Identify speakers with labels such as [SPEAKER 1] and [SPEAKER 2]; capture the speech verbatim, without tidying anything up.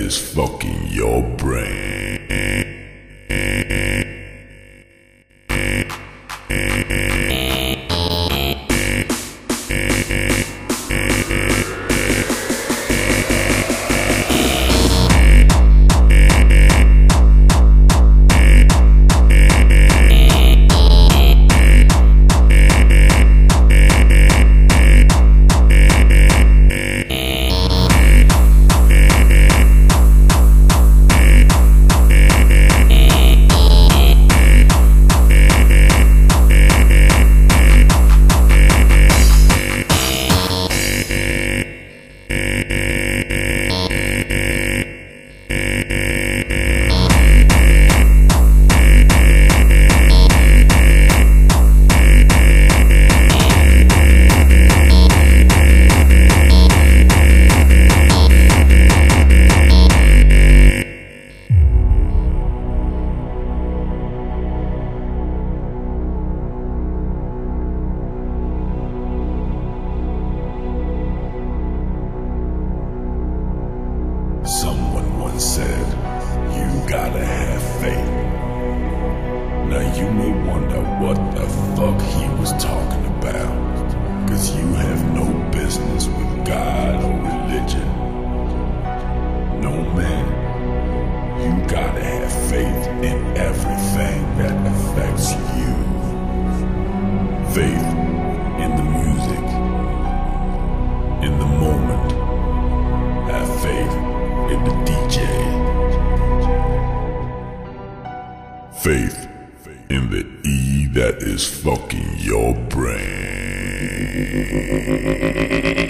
[SPEAKER 1] is fucking your brain. Someone once said, you gotta have faith. Now you may wonder what the fuck he was talking about, cause you have no business with God or religion. No man, you gotta have faith in everything that affects you. Faith in the music, in the moment. Have faith in the D J. Faith in the E that is fucking your brain.